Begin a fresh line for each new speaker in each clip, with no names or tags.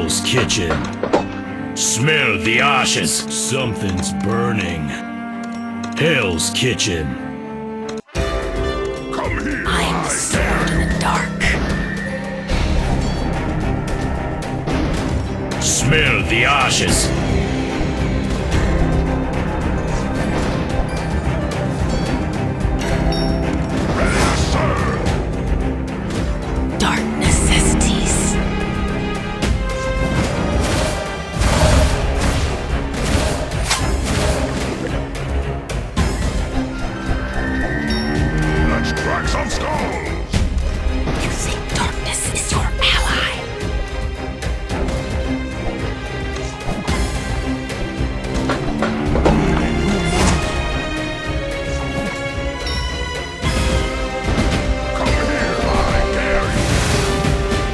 Hell's Kitchen. Smell the ashes. Something's burning. Hell's Kitchen.
Come here.
I am the sword in the dark.
Smell the ashes.
Ready to serve.
Dark necessities.
Let's crack some skulls.
You think darkness is your ally?
Come here, I dare you.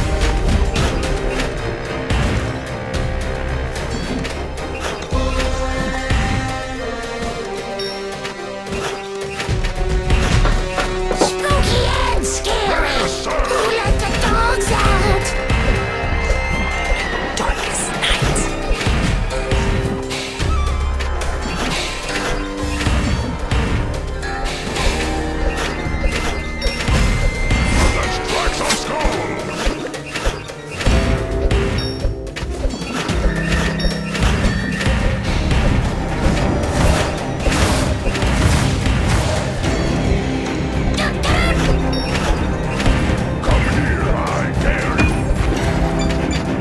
Spooky and scary. Who let the dogs out?
Darkest night.
Let's crack some skulls. Come here, I dare you.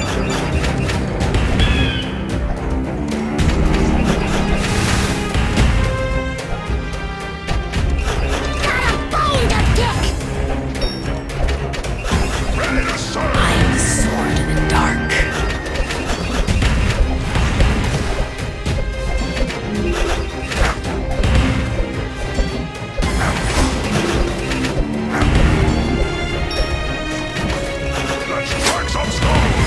Got a bone to pick.
Ready to serve.
I am the sword in the dark.
Let's crack some skulls.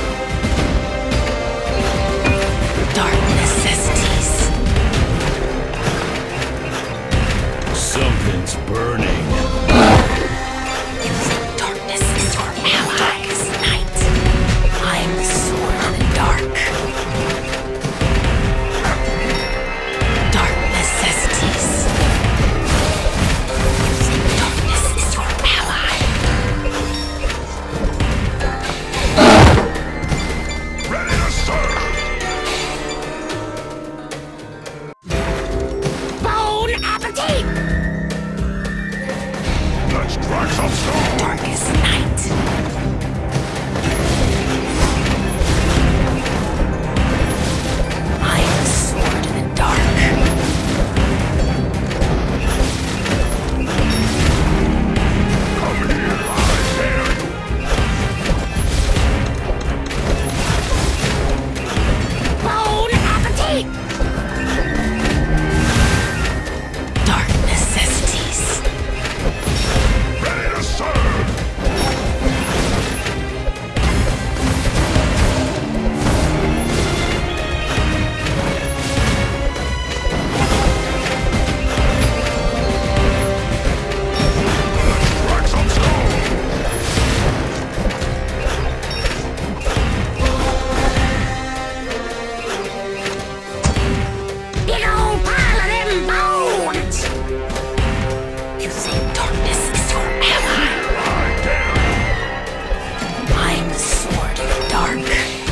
Dark necessities.
Something's burning.
You think darkness is your ally? Darkest night. I am the sword in the dark. Dark necessities. You think darkness is your ally?
Ready to serve.
Bone appetit.
Let's crack some skulls.
Darkest night. I am the sword in the dark.
Come here, I dare you.
Bone appetit.
Dark necessities.
Ready to serve. Let's crack some skulls.
Big old pile of them bones.
You think darkness is your ally?
I dare you.
I am the sword in the dark.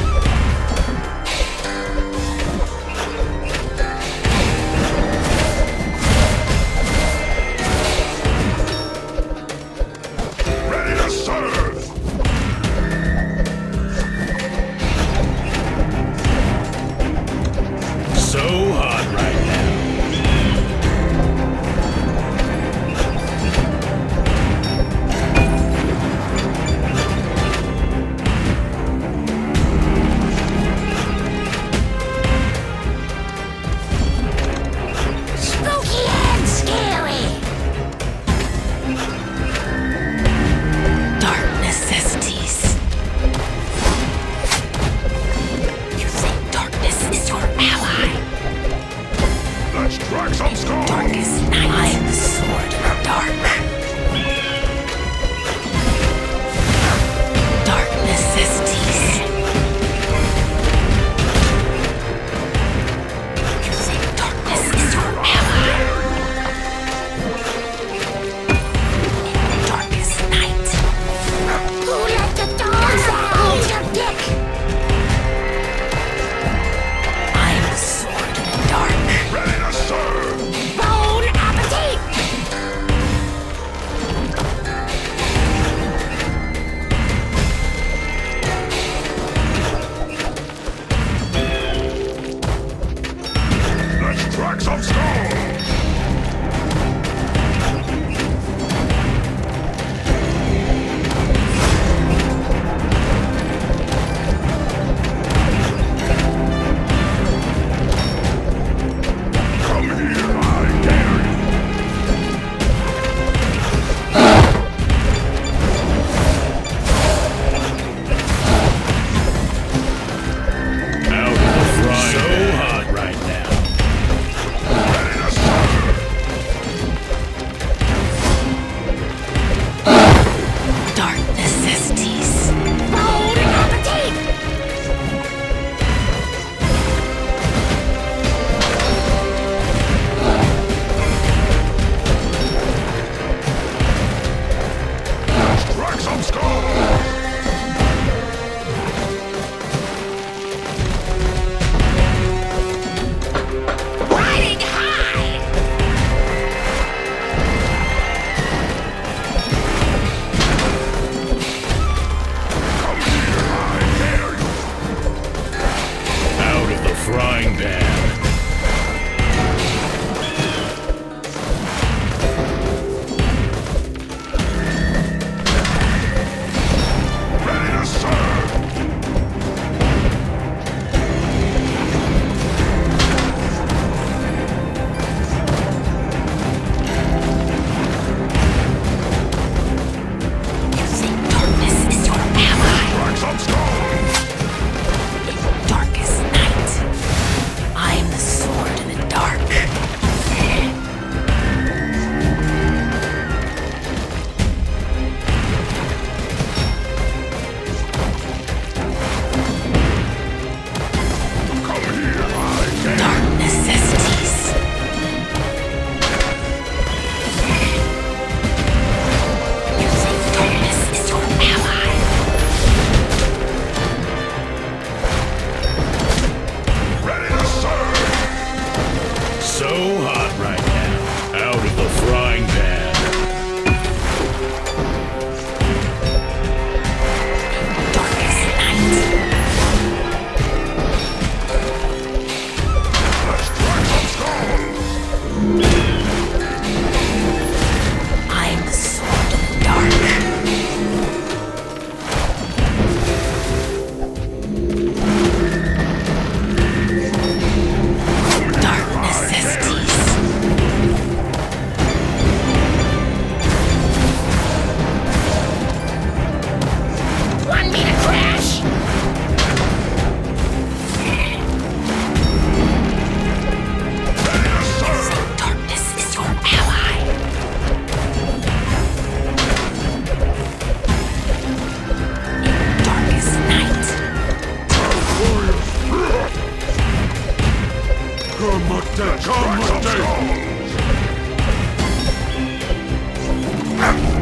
Ready to serve.
So hot right now.
Spooky and scary.
Dark necessities. You think darkness is your ally?
crack some skulls! Come here, I dare you!
Out of the frying pan. So hot right now.
Ready to serve!
Dark necessities.
Bon appetit!
Crack some skulls!
Riding high!
Come here, I dare you!
Out of the frying pan.
Ready to serve!
You think darkness is your ally?
Crack some skulls!
Darkest night. I am the sword in the dark.
Come here, I dare you!
Dark necessities. You think darkness is your ally?
Ready to serve!
So hot right now. Out of the frying pan.
Darkest night.
Let's crack some skulls!
I am the sword in the dark. Dark necessities.
Want me to crash?
Ready to serve!
Darkness is your ally. Darkest night.
Come on, come on!